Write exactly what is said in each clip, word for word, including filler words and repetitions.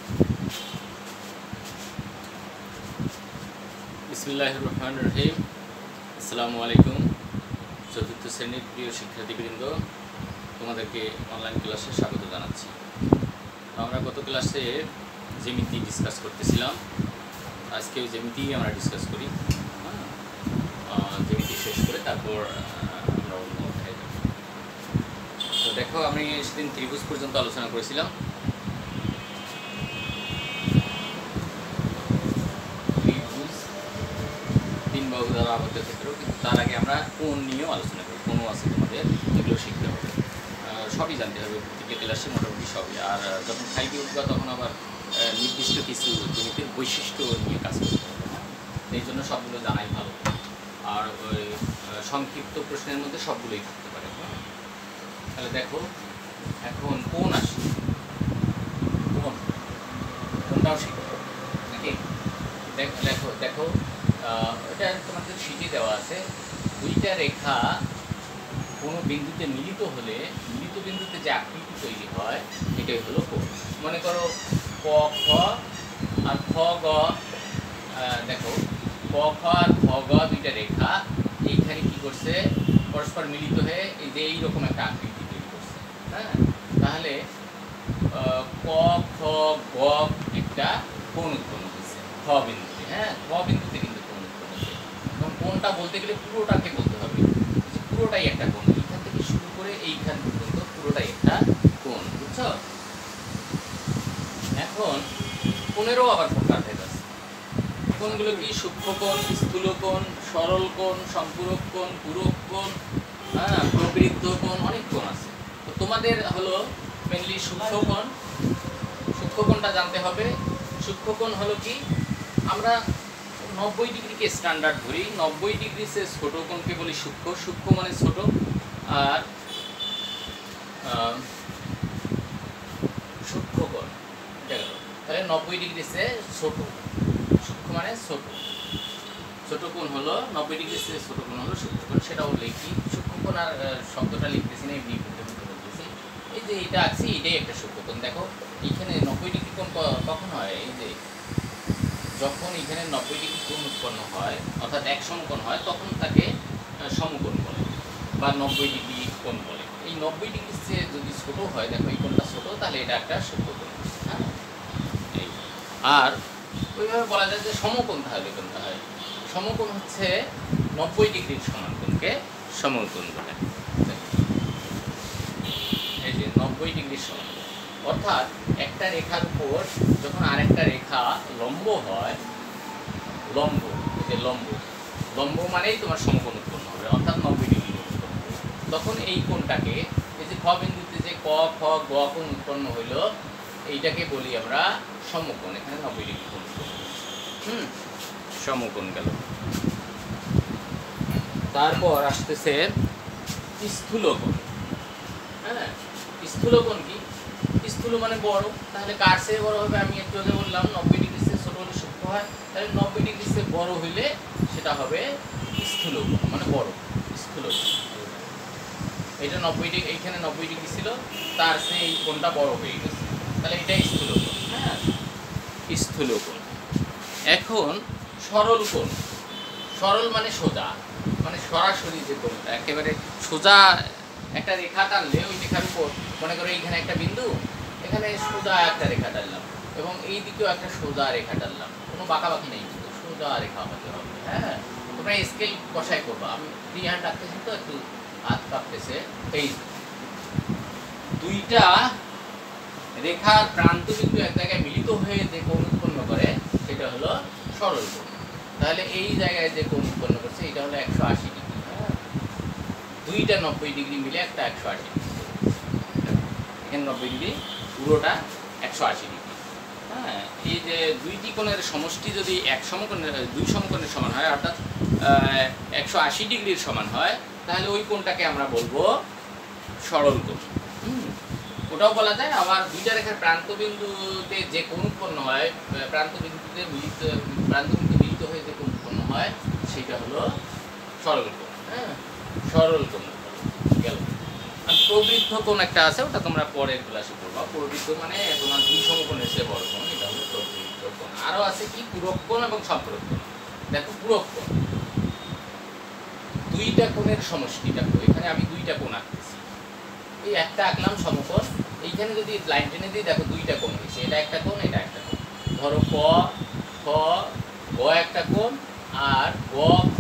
বিসমিল্লাহির রহমানির রহিম। আসসালামু আলাইকুম। চতুর্থ শ্রেণীর প্রিয় শিক্ষার্থীবৃন্দ, তোমাদেরকে অনলাইন ক্লাসে স্বাগত জানাচ্ছি। আমরা গত ক্লাসে জ্যামিতি ডিসকাস করতেছিলাম, আজকেও জ্যামিতি আমরা ডিসকাস করি। জ্যামিতি শেষ করে তারপর আমরা অন্য অধ্যায়ে যাব। তো দেখো, আমি সেদিন ত্রিভুজ পর্যন্ত আলোচনা করেছিলাম। বাহু দ্বারা আবদ্ধ ক্ষেত্র, কিন্তু তার আগে আমরা কোণ নিয়েও আলোচনা করি। কোণও আছে তোমাদের, এগুলো শিখতে হবে, সবই জানতে হবে প্রত্যেকটা ক্লাসে মোটামুটি সবই। আর যখন ফাইভে উঠবা তখন আবার নির্দিষ্ট কিছু জ্যামিতির বৈশিষ্ট্য নিয়ে কাজ করতে হবে। এই জন্য সবগুলো জানাই ভালো। আর ওই সংক্ষিপ্ত প্রশ্নের মধ্যে সবগুলোই থাকতে পারে। তাহলে দেখো, এখন কোণ আসে, কোণ কোণটাও শিখতে হবে নাকি? দেখো দেখো এটা তোমাদের শিটে দেওয়া আছে। দুইটা রেখা কোনো বিন্দুতে মিলিত হলে মিলিত বিন্দুতে যে আকৃতি তৈরি হয় এটাই হলো কোণ। মনে করো ক খ আর খ গ, দেখো ক খ আর খ গ দুইটা রেখা এইখানে কি করছে, পরস্পর মিলিত হয়ে এই যে এইরকম একটা আকৃতি তৈরি করছে। হ্যাঁ, তাহলে ক খ গ একটা কোণ উৎপন্ন হয়েছে খ বিন্দুতে। হ্যাঁ, খ বিন্দুতে কিন্তু কোণটা বলতে গেলে পুরোটাকে বলতে হবে, যে পুরোটাই একটা কোণ। এইখান থেকে শুরু করে এইখান পর্যন্ত পুরোটাই একটা কোণ, বুঝছো? এখন কোণেরও আবার প্রকারভেদ আছে। কোণগুলো কি? সূক্ষ্ম কোণ, স্থূল কোণ, সরল কোণ, সম্পূরক কোণ, পূরক কোণ, হ্যাঁ, প্রবৃদ্ধ কোণ, অনেক কোণ আছে। তো তোমাদের হলো মেনলি সূক্ষ্ম কোণ। সূক্ষ্ম কোণটা জানতে হবে। সূক্ষ্ম কোণ হলো কি? আমরা নব্বই ডিগ্রিকে স্ট্যান্ডার্ড ধরি। নব্বই ডিগ্রি সে ছোট কোণকে বলি সূক্ষ্ম। সূক্ষ্ম মানে ছোট। আর সূক্ষ্ম কোণ এটা গেল। তাহলে নব্বই ডিগ্রি সে ছোট, সূক্ষ্ম মানে ছোট। ছোট কোণ হলো নব্বই ডিগ্রি সে ছোট কোণ হলো সূক্ষ্ম কোণ। সেটাও লিখি। সূক্ষ্ম কোণ আর শব্দটা লিখতেছি না, এমনি বলতেছি। এই যে এটা আছে, এটাই একটা সূক্ষ্ম কোণ। দেখো এইখানে নব্বই ডিগ্রি কোণ কখন হয়? এই যে যখন এখানে নব্বই ডিগ্রি কোণ উৎপন্ন হয়, অর্থাৎ এক সমকোণ হয়, তখন তাকে সমকোণ বলে বা নব্বই ডিগ্রি কোণ বলে। এই নব্বই ডিগ্রির চেয়ে যদি ছোট হয়, দেখো এই কোণটা ছোট, তাহলে এটা একটা সূক্ষ্ম কোণ। হ্যাঁ, এই আর ওইভাবে বলা যায় যে সমকোণ তাহলে কোনটা হয়? সমকোণ হচ্ছে নব্বই ডিগ্রির সমান কোণকে সমকোণ বলে। এই যে নব্বই ডিগ্রির সমান, অর্থাৎ একটা রেখার উপর যখন আরেকটা রেখা লম্ব হয়, লম্ব যে লম্ব লম্ব মানেই তোমার সমকোণ উৎপন্ন হবে, অর্থাৎ নব্বই ডিগ্রি উৎপন্ন হবে। তখন এই কোণটাকে, এই যে খ বিন্দুতে যে ক খ গ কোণ উৎপন্ন হইল, এইটাকে বলি আমরা সমকোণ। এখানে নব্বই ডিগ্রি কোণ উৎপন্ন হুম সমকোণ গেল। তারপর আসতেছে স্থূল কোণ। হ্যাঁ, স্থূল কোণ কি? স্থূল মানে বড়। তাহলে কার চেয়ে বড় হবে? আমি একটু আগে বললাম নব্বই ডিগ্রি চেয়ে ছোট হলে সূক্ষ্ম হয়। তাহলে নব্বই ডিগ্রি চেয়ে বড় হইলে সেটা হবে স্থূল কোণ, মানে বড় স্থূল কোণ। এটা নব্বই ডিগ্রি, এইখানে নব্বই ডিগ্রি ছিল, তার চেয়ে এই কোণটা বড় হয়ে গেছে, তাহলে এটাই স্থূল কোণ। হ্যাঁ, স্থূল কোণ। এখন সরল কোণ। সরল মানে সোজা, মানে সরাসরি যে কোণটা একেবারে সোজা একটা রেখা টানলে, ওই রেখার উপর মনে করো এইখানে একটা বিন্দু, এখানে সোজা একটা রেখা টানলাম এবং এই দিকেও একটা সোজা রেখা টানলাম, কোনো বাঁকাবাঁকি নেই, কিন্তু সোজা রেখা হতে হবে। হ্যাঁ, তোমরা স্কেল বসাই করবা। আমি ফ্রি হ্যান্ড রাখতেছি তো একটু হাত কাঁপতেছে। এই দুইটা রেখার প্রান্ত বিন্দু এক জায়গায় মিলিত হয়ে যে কোণ উৎপন্ন করে সেটা হলো সরল কোণ। তাহলে এই জায়গায় যে কোণ উৎপন্ন করছে এটা হলো একশো আশি ডিগ্রি। দুইটা নব্বই ডিগ্রি মিলে একটা একশো আশি ডিগ্রি। এখানে নব্বই ডিগ্রি, পুরোটা একশো আশি ডিগ্রি। হ্যাঁ, এই যে দুইটি কোণের সমষ্টি যদি এক সমকোণের দুই সমকোণের সমান হয়, অর্থাৎ একশো আশি ডিগ্রির সমান হয়, তাহলে ওই কোণটাকে আমরা বলবো সরল কোণ। হুম ওটাও বলা যায়। আবার দুইটা রেখার প্রান্ত বিন্দুতে যে কোণ উৎপন্ন হয়, প্রান্ত বিন্দুতে মিলিত প্রান্ত বিন্দু মিলিত হয়ে যে কোণ উৎপন্ন হয় সেটা হলো সরল কোণ। হ্যাঁ, সরল কোণ গেল। আর প্রবৃদ্ধ কোণ একটা আছে, ওটা তোমরা পরের ক্লাসে পড়বা। প্রবৃদ্ধ মানে তোমার দুই সমকোণের চেয়ে বড় কোণ, এটা আরো আছে কি পূরক কোণ এবং সম্পূরক কোণ। দেখো পূরক কোণ দুইটা কোণের সমষ্টি। দেখো এখানে আমি দুইটা কোণ আঁকতেছি, এই একটা আঁকলাম সমকোণ, এইখানে যদি লাইন টেনে দিই দেখো দুইটা কোণ হয়েছে, এটা একটা কোণ এটা একটা কোণ। ধরো ক খ গ একটা কোণ আর গ খ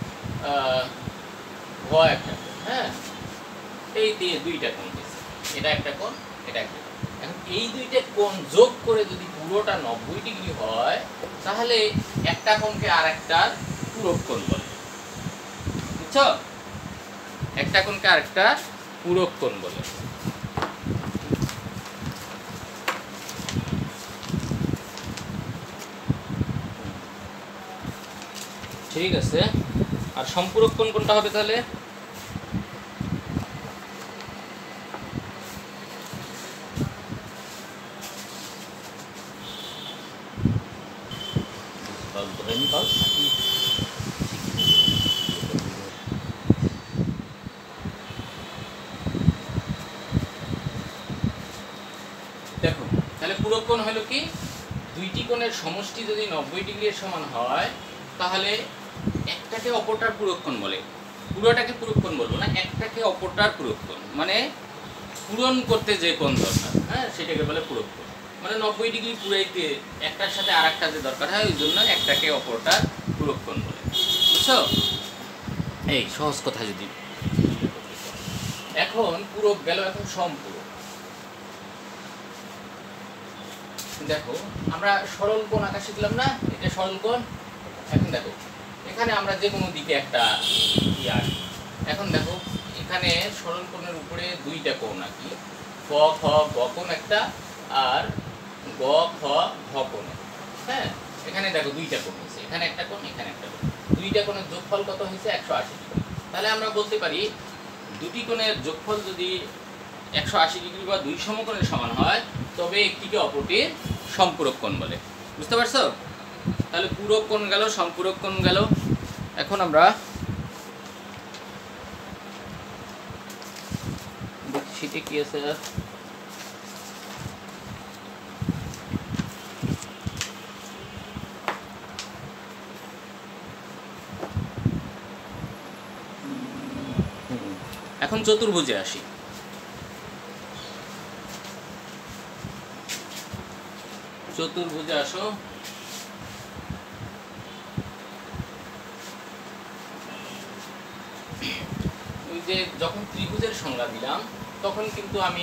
ঘ একটা কোণ, হ্যাঁ এই দিয়ে দুইটা কোণ হয়েছে, এটা একটা কোণ এটা একটা কোণ। এখন এই দুইটা কোণ যোগ করে যদি পুরোটা নব্বই ডিগ্রি হয় তাহলে একটা কোণকে আর একটার পূরক কোণ বলে, বুঝছো? একটা কোণকে আরেকটা পূরক কোণ বলে। ঠিক আছে, আর সম্পূরক কোণ কোনটা হবে তাহলে? দেখো তাহলে পূরক কোণ হলো কি, দুইটি কোণের সমষ্টি যদি নব্বই ডিগ্রির সমান হয় তাহলে একটাকে অপরটার পূরক কোণ বলে। পুরোটাকে পূরক কোণ বলবো না, একটাকে অপরটার পূরক কোণ, মানে পূরণ করতে যে কোণ দরকার, হ্যাঁ সেটাকে বলে পূরক কোণ। মানে নব্বই ডিগ্রি পুরাইতে একটার সাথে আর একটা যে দরকার হয় ওই জন্য একটাকে অপরটার পূরক কোণ বলে, বুঝছো? এই সহজ কথা যদি এখন পূরক গেল, এখন সম্পূরক। দেখো আমরা সরল কোণ আঁকা শিখলাম না, এটা সরল কোণ। এখন দেখো এখানে আমরা যে কোনো দিকে একটা ইয়ে আঁকি। এখন দেখো এখানে সরল কোণের উপরে দুইটা কোণ আঁকি, ক খ গ কোণ একটা আর গ খ ঘ কোণ, হ্যাঁ এখানে দেখো দুইটা কোণ হয়েছে, এখানে একটা কোণ এখানে একটা কোণ, দুইটা কোণের যোগফল কত হয়েছে একশো আশি ডিগ্রি। তাহলে আমরা বলতে পারি দুটি কোণের যোগফল যদি একশো আশি ডিগ্রি বা দুই সমকোণের সমান হয় তবে একটিকে অপরটির সম্পূরক কোণ বলে, বুঝতে পারছো? তাহলে পূরক কোণ গেল, সম্পূরক কোণ গেল। এখন আমরা দেখি শীটে কি আছে। এখন চতুর্ভুজে আসি। চতুর্ভুজে আসো। ওই যে যখন ত্রিভুজের সংজ্ঞা দিলাম তখন কিন্তু আমি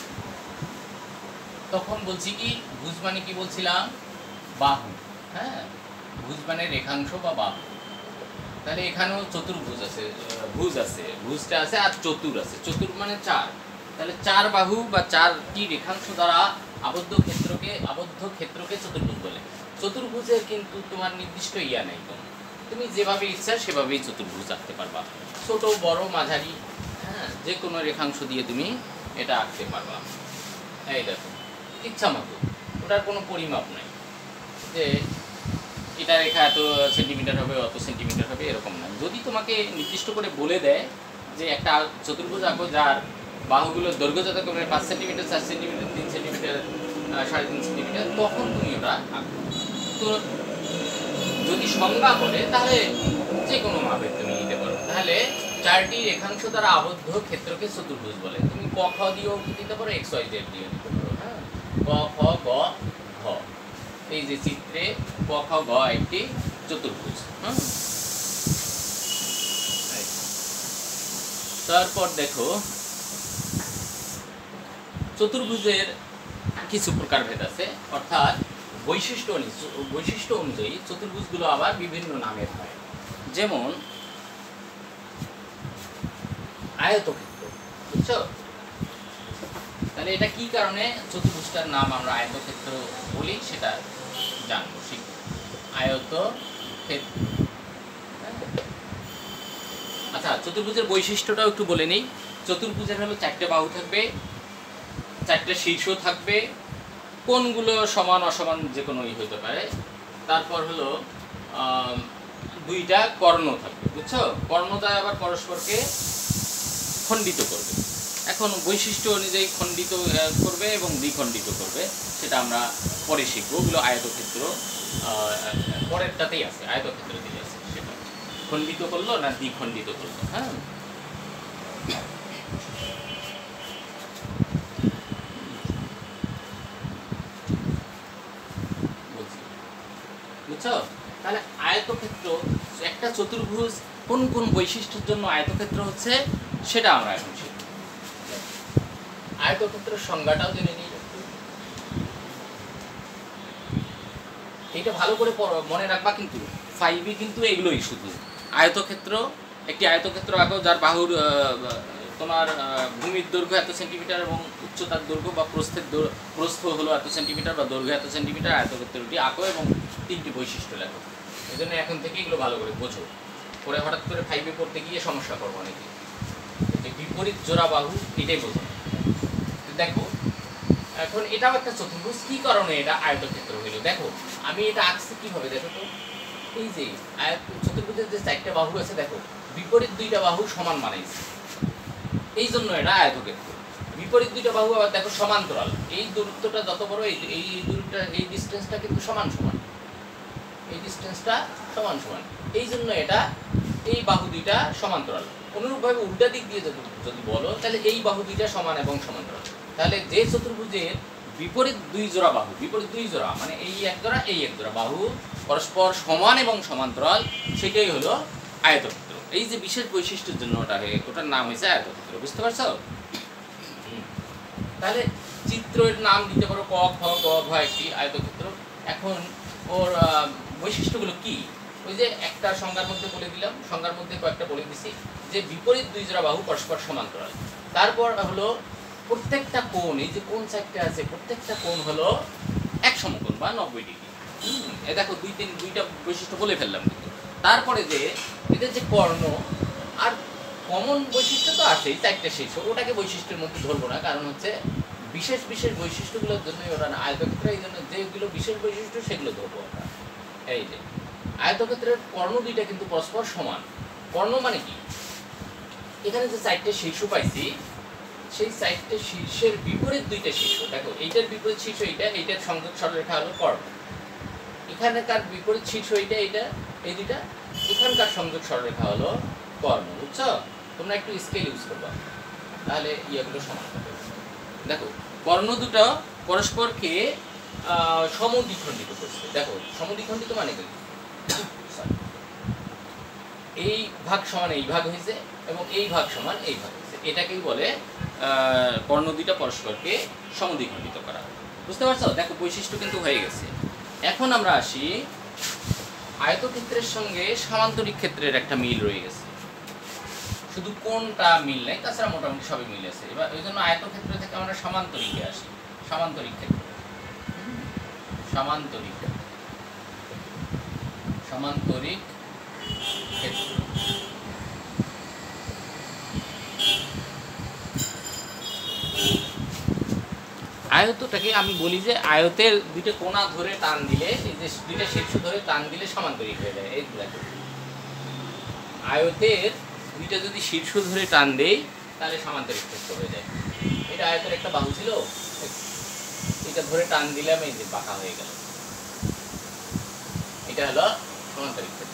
তখন বলছি কি ভুজ মানে কি বলছিলাম, বাহু, হ্যাঁ ভুজ মানে রেখাংশ বা বাহু। তাহলে এখানেও চতুর্ভুজ আছে, ভুজ আছে, ভুজটা আছে আর চতুর আছে, চতুর মানে চার। তাহলে চার বাহু বা চারটি রেখাংশ দ্বারা আবদ্ধ ক্ষেত্রকে আবদ্ধ ক্ষেত্রকে চতুর্ভুজ বলে। চতুর্ভুজের কিন্তু তোমার নির্দিষ্ট ইয়া নেই, তুমি যেভাবে ইচ্ছা সেভাবেই চতুর্ভুজ আঁকতে পারবা, ছোট বড় মাঝারি, হ্যাঁ যে কোনো রেখাংশ দিয়ে তুমি এটা আঁকতে পারবা। এই দেখো ইচ্ছা মতো, ওটার কোনো পরিমাপ নাই যে এটা রেখা এত সেন্টিমিটার হবে অত সেন্টিমিটার হবে এরকম না। যদি তোমাকে নির্দিষ্ট করে বলে দেয় যে একটা চতুর্ভুজ আঁকো যার বাহুগুলোর দৈর্ঘ্য যথাক্রমে পাঁচ সেন্টিমিটার চার সেন্টিমিটার তিন সেন্টিমিটার সাড়ে তিন সেন্টিমিটার তখন তুমি ওটা আঁকো। তো যদি সংজ্ঞা বলে তাহলে যে কোনো মাপে তুমি নিতে পারো। তাহলে চারটি রেখাংশ দ্বারা আবদ্ধ ক্ষেত্রকে চতুর্ভুজ বলে। তুমি ক খ দিয়েও দিতে পারো, এক্স ওয়াই জেড দিয়েও দিতে পারো, হ্যাঁ ক খ গ ঘ, এই যে চিত্রে ক খ গ একটি চতুর্ভুজ। হ্যাঁ তারপর দেখো চতুর্ভুজের কিছু প্রকারভেদ আছে, অর্থাৎ বৈশিষ্ট্য বৈশিষ্ট্য অনুযায়ী চতুর্ভুজগুলো আবার বিভিন্ন নামের হয়। যেমন আয়তক্ষেত্র, বুঝছো? তাহলে এটা কি কারণে চতুর্ভুজটার নাম আমরা আয়তক্ষেত্র বলি সেটা জানবো, শিখব। আয়তক্ষেত্র, আচ্ছা চতুর্ভুজের বৈশিষ্ট্যটাও একটু বলে নেই। চতুর্ভুজের হলো চারটে বাহু থাকবে, চারটে শীর্ষ থাকবে, কোণগুলো সমান অসমান যে কোনোই হতে পারে। তারপর হলো দুইটা কর্ণ থাকবে, বুঝছো? কর্ণটা আবার পরস্পরকে খণ্ডিত করবে। এখন বৈশিষ্ট্য অনুযায়ী খণ্ডিত করবে এবং দ্বিখণ্ডিত করবে, সেটা আমরা পরে শিখবো। ওগুলো আয়তক্ষেত্র পরেরটাতেই আছে, আয়তক্ষেত্রতেই আছে। সেটা খণ্ডিত করলো না দ্বিখণ্ডিত করলো। হ্যাঁ, বুঝছো? তাহলে আয়তক্ষেত্র একটা চতুর্ভুজ কোন কোন বৈশিষ্ট্যের জন্য আয়তক্ষেত্র হচ্ছে সেটা আমরা এখন শিখব। আয়তক্ষেত্রের সংজ্ঞাটাও জেনে নিই। এইটা ভালো করে মনে রাখবা, কিন্তু ফাইভে কিন্তু এগুলোই শুধু আয়তক্ষেত্র। একটি আয়তক্ষেত্র আঁকো যার বাহুর তোমার ভূমির দৈর্ঘ্য এত সেন্টিমিটার এবং উচ্চতার দৈর্ঘ্য বা প্রস্থের প্রস্থ হলো এত সেন্টিমিটার বা দৈর্ঘ্য এত সেন্টিমিটার, আয়তক্ষেত্রটি আঁকো এবং তিনটি বৈশিষ্ট্য লেখো। এই জন্য এখন থেকে এগুলো ভালো করে বোঝো, পরে হঠাৎ করে ফাইভে পড়তে গিয়ে সমস্যা করবো অনেকে। যে বিপরীত জোড়া বাহু এটাই বোঝো। দেখো এখন এটাও একটা চতুর্ভুজ, কি কারণে এটা আয়তক্ষেত্র হইল দেখো। আমি এটা আঁকছি কিভাবে দেখো তো, এই যে আয়ত চতুর্ভুজের যে চারটা বাহু আছে দেখো, বিপরীত দুইটা বাহু সমান বানাইছে, এই জন্য এটা আয়তক্ষেত্র। বিপরীত দুইটা বাহু আবার দেখো সমান্তরাল, এই দূরত্বটা যত বড় এই এই দূরত্বটা এই ডিসটেন্সটা কিন্তু সমান সমান, এই ডিসটেন্সটা সমান সমান, এই জন্য এটা এই বাহু দুইটা সমান্তরাল। অনুরূপভাবে উল্টা দিক দিয়ে যদি যদি বলো তাহলে এই বাহু দুইটা সমান এবং সমান্তরাল। তাহলে যে চতুর্ভুজের বিপরীত দুই জোড়া বাহু, বিপরীত দুই জোড়া মানে এই এক জোড়া এই এক জোড়া বাহু পরস্পর সমান এবং সমান্তরাল, সেটাই হলো আয়তক্ষেত্র। এই যে বিশেষ বৈশিষ্ট্যের জন্য ওটা হয়ে ওটার নাম হয়েছে আয়তক্ষেত্র। বুঝতে পারছো? তাহলে চিত্রের নাম দিতে পারো ক খ গ ঘ একটি আয়তক্ষেত্র। এখন ওর বৈশিষ্ট্যগুলো কি? ওই যে একটা সংজ্ঞার মধ্যে বলে দিলাম, সংজ্ঞার মধ্যে কয়েকটা বলে দিছি, যে বিপরীত দুই জোড়া বাহু পরস্পর সমান্তরাল। তারপর হলো প্রত্যেকটা কোণ, এই যে কোণ চারটে আছে প্রত্যেকটা কোণ হলো এক সমকোণ বা নব্বই ডিগ্রি। এ দেখো দুই তিন দুইটা বৈশিষ্ট্য বলে ফেললাম কিন্তু। তারপরে যে এদের যে কর্ণ আর কমন বৈশিষ্ট্য তো আছেই চারটে শীর্ষ, ওটাকে বৈশিষ্ট্যের মধ্যে ধরবো না, কারণ হচ্ছে বিশেষ বিশেষ বৈশিষ্ট্যগুলোর জন্যই ওরা না আয়তক্ষেত্র, এই জন্য যেগুলো বিশেষ বৈশিষ্ট্য সেগুলো ধরবো আমরা। এই যে আয়তক্ষেত্রের কর্ণ দুইটা কিন্তু পরস্পর সমান। কর্ণ মানে কি? এখানে যে চারটে শীর্ষ পাইছি সেই চারটে শীর্ষের বিপরীত দুইটা শীর্ষ, দেখো এইটার বিপরীত শীর্ষ এইটা, এইটার সংযোগ সরলরেখা হলো কর্ণ। এখানকার বিপরীত শীর্ষ এইটা, এইটা এই দুইটা, এখানকার সংযোগ সরলরেখা হলো কর্ণ। বুঝছো? তোমরা একটু স্কেল ইউজ করবা, তাহলে ইয়েগুলো সমান হবে। দেখো কর্ণ দুটো পরস্পরকে সমদ্বিখণ্ডিত করছে। দেখো সমদ্বিখণ্ডিত মানে কি? এই ভাগ সমান এই ভাগ হয়েছে এবং এই ভাগ সমান এই ভাগ হয়েছে, এটাকেই বলে কর্ণ দুইটা পরস্পরকে সমদ্বিখণ্ডিত করা। বুঝতে পারছো? দেখো বৈশিষ্ট্য কিন্তু হয়ে গেছে। এখন আমরা আসি আয়তক্ষেত্রের সঙ্গে সামান্তরিক ক্ষেত্রের একটা মিল রয়ে গেছে, শুধু কোনটা মিল নেই, তাছাড়া মোটামুটি সবই মিল আছে। এবার ওই জন্য আয়তক্ষেত্র থেকে আমরা সামান্তরিকে আসি। সামান্তরিক ক্ষেত্র, সামান্তরিক সামান্তরিক ক্ষেত্র আয়তটাকে আমি বলি যে আয়তের দুইটা কোণা ধরে টান দিলে, এই যে দুইটা শীর্ষ ধরে টান দিলে সামান্তরিক হয়ে যায়। এই দেখো আয়তের দুইটা যদি শীর্ষ ধরে টান দেই তাহলে সামান্তরিক ক্ষেত্র হয়ে যায়। এটা আয়তের একটা বাহু ছিল, এটা ধরে টান দিলাম, এই যে বাঁকা হয়ে গেল, এটা হলো সামান্তরিক ক্ষেত্র।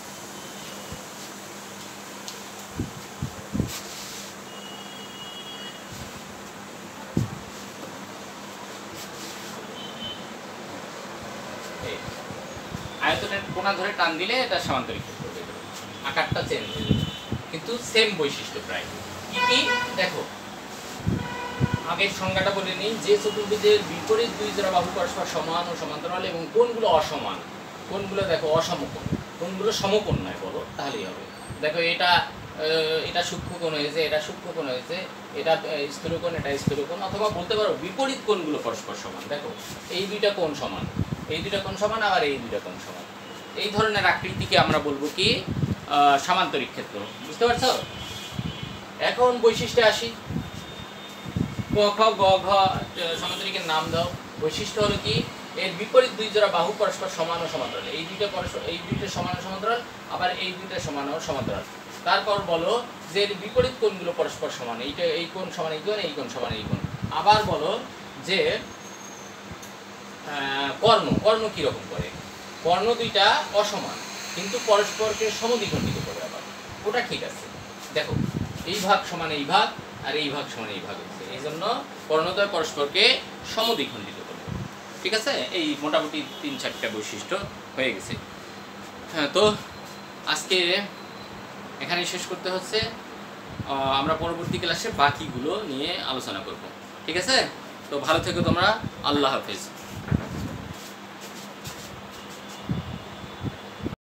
আয়তনের কোণা ধরে টান দিলে এটা সামান্তরিক ক্ষেত্র হয়ে যাবে, আকারটা চেঞ্জ হয়ে যাবে, কিন্তু সেম বৈশিষ্ট্য প্রায়। কি কি দেখো, আগের সংজ্ঞাটা বলে নিই, যে চতুর্ভুজের বিপরীত দুই জোড়া বাহু পরস্পর সমান ও সমান্তরাল এবং কোণগুলো অসমান, কোণগুলো দেখো অসমকোণ, কোণগুলো সমকোণ নয় বলো তাহলেই হবে। দেখো এটা এটা সূক্ষ্মকোণ হয়েছে, এটা সূক্ষ্মকোণ হয়েছে, এটা স্থূলকোণ, এটা স্থূলকোণ, অথবা বলতে পারো বিপরীত কোণগুলো পরস্পর সমান। দেখো এই দুইটা কোণ সমান, এই দুইটা কোণ সমান, আবার এই দুইটা কোণ সমান। এই ধরনের আকৃতিকে আমরা বলবো কি? সামান্তরিক ক্ষেত্র। বুঝতে পারছো? এখন বৈশিষ্ট্যে আসি। ক খ গ ঘ সামান্তরিকের নাম দাও। বৈশিষ্ট্য হলো কি? এর বিপরীত দুই জোড়া বাহু পরস্পর সমান ও সমান্তরাল, এই দুইটা পরস্পর এই দুইটা সমান ও সমান্তরাল, আবার এই দুইটা সমান ও সমান্তরাল। তারপর বলো যে এর বিপরীত কোণগুলো পরস্পর সমান, এইটা এই কোণ সমান এই কোণ, এই কোণ সমান এই কোণ। আবার বলো যে কর্ণ, কর্ণ কীরকম করে? কর্ণ দুইটা অসমান কিন্তু পরস্পরকে সমদ্বিখণ্ডিত করে আবার, ওটা ঠিক আছে। দেখো এই ভাগ সমান এই ভাগ আর এই ভাগ সমান এই ভাগ হচ্ছে, এই জন্য কর্ণদ্বয় পরস্পরকে সমদ্বিখণ্ডিত করে। ঠিক আছে, এই মোটামুটি তিন চারটা বৈশিষ্ট্য হয়ে গেছে। হ্যাঁ, তো আজকে এখানেই শেষ করতে হচ্ছে। আমরা পরবর্তী ক্লাসে বাকিগুলো নিয়ে আলোচনা করব। ঠিক আছে, তো ভালো থেকো তোমরা। আল্লাহ হাফেজ।